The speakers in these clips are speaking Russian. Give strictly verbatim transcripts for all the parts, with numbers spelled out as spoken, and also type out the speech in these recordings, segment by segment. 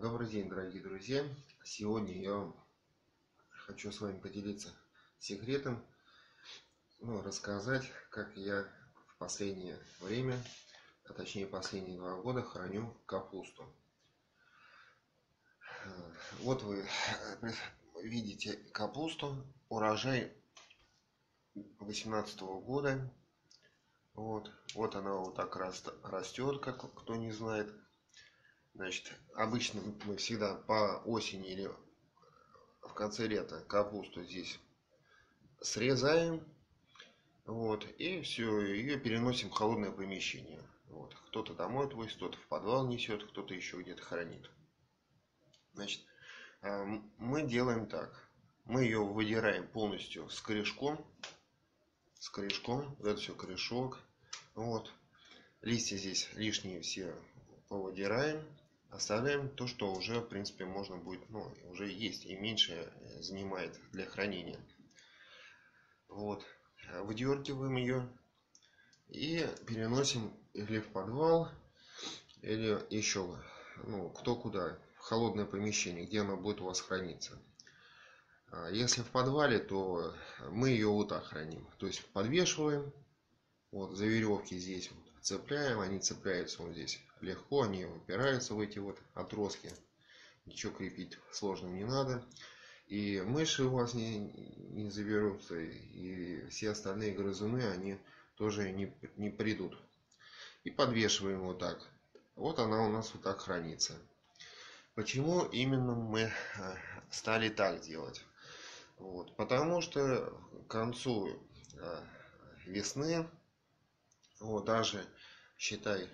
Добрый день, дорогие друзья! Сегодня я хочу с вами поделиться секретом, ну, рассказать, как я в последнее время, а точнее последние два года храню капусту. Вот вы видите капусту, урожай две тысячи восемнадцатого года. Вот, вот она вот так растет, как кто не знает. Значит, обычно мы всегда по осени или в конце лета капусту здесь срезаем, вот, и все, ее переносим в холодное помещение. Вот. Кто-то домой отвозит, кто-то в подвал несет, кто-то еще где-то хранит. Значит, мы делаем так. Мы ее выдираем полностью с корешком. С корешком. Вот это все корешок. Вот. Листья здесь лишние все повыдираем. Оставляем то, что уже, в принципе, можно будет, ну, уже есть и меньше занимает для хранения. Вот. Выдергиваем ее и переносим или в подвал, или еще, ну, кто куда, в холодное помещение, где она будет у вас храниться. Если в подвале, то мы ее вот так храним. То есть подвешиваем, вот за веревки здесь вот цепляем, они цепляются вот здесь легко, они упираются в эти вот отростки. Ничего крепить сложно не надо. И мыши у вас не, не заберутся, и все остальные грызуны, они тоже не, не придут. И подвешиваем вот так. Вот она у нас вот так хранится. Почему именно мы стали так делать? Вот. Потому что к концу весны, вот, даже считай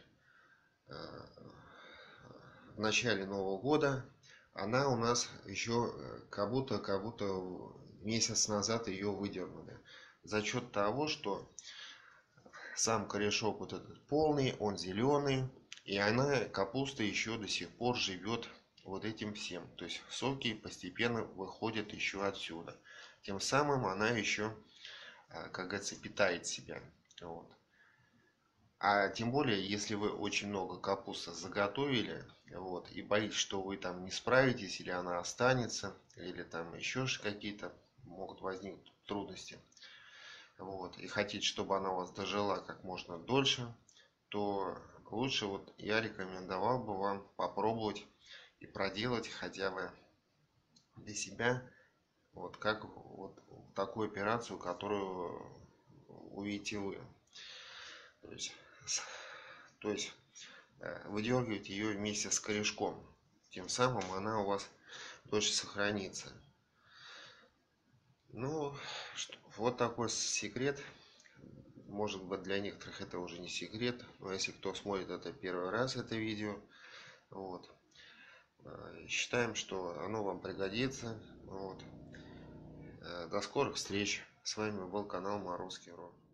в начале Нового года, она у нас еще как будто, как будто месяц назад ее выдернули. За счет того, что сам корешок вот этот полный, он зеленый, и она, капуста, еще до сих пор живет вот этим всем. То есть соки постепенно выходят еще отсюда. Тем самым она еще, как говорится, питает себя. Вот. А тем более, если вы очень много капусты заготовили, вот, и боитесь, что вы там не справитесь, или она останется, или там еще какие-то могут возникнуть трудности, вот, и хотите, чтобы она у вас дожила как можно дольше, то лучше вот я рекомендовал бы вам попробовать и проделать хотя бы для себя вот как вот такую операцию, которую увидите вы. То есть, то есть выдергивать ее вместе с корешком. Тем самым она у вас дольше сохранится. Ну, что, вот такой секрет. Может быть, для некоторых это уже не секрет. Но если кто смотрит это первый раз, это видео, вот, считаем, что оно вам пригодится. Вот. До скорых встреч. С вами был канал Моровский Ро.